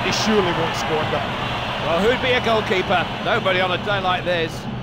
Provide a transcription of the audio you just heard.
He surely won't squander. Well, who'd be a goalkeeper? Nobody on a day like this.